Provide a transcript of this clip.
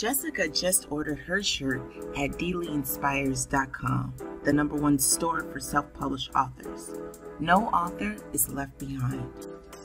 Jessica just ordered her shirt at DailyInspires.com, the #1 store for self-published authors. No author is left behind.